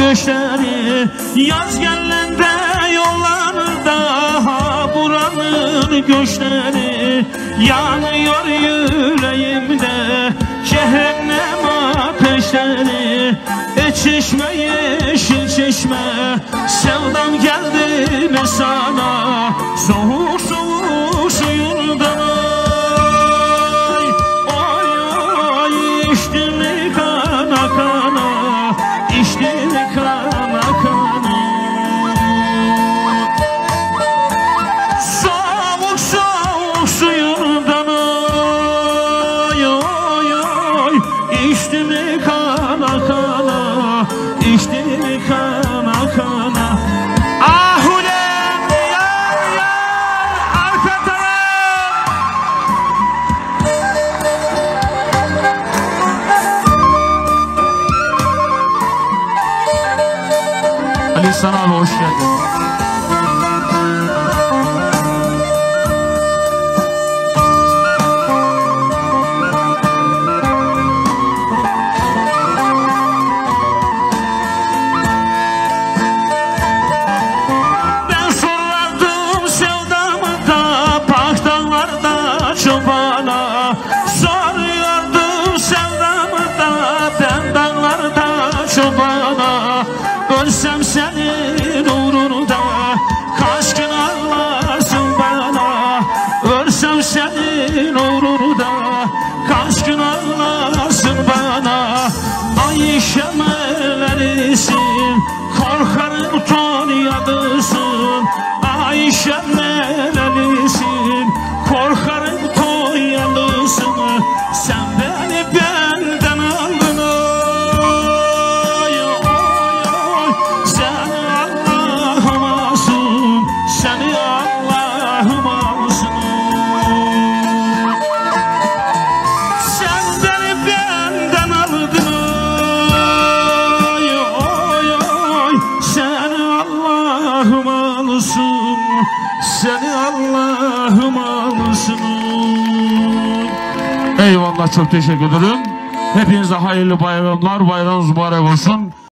göçleri, yaz gelende yollarda buranın göçleri. Yanıyor yüreğimde cehennem ateşleri. Çeşme yeşil çeşme, sevdam geldi mi sana? Soğuk soğuk suyundan ay, oy oy, içtim mi kana kana, içtim mi kana kana. Soğuk soğuk suyundan ay, oy oy, içtim mi kana kana, İçtim kana kana. Ah ulan yar yar arka taraf. Ali sana abi hoş geldin. Çobana soruyordum sevdamı da ben dağlarda çobana. Ölsem senin uğrunda kaç gün ağlarsın bana. Ölsem senin uğrunda kaç gün ağlarsın bana. Ayşem elerisin, korkarım Tonya'dısın. Ayşem elerisin, korkarım Tonya'lısın. Sen beni benden aldın oy oy oy. Seni Allah'ım alsın, seni Allah'ım alsın. Sen beni benden aldın oy oy oy. Seni Allah'ım alsın, seni Allah'ım alsın. Eyvallah, çok teşekkür ederim. Hepinize hayırlı bayramlar, bayramınız mübarek olsun.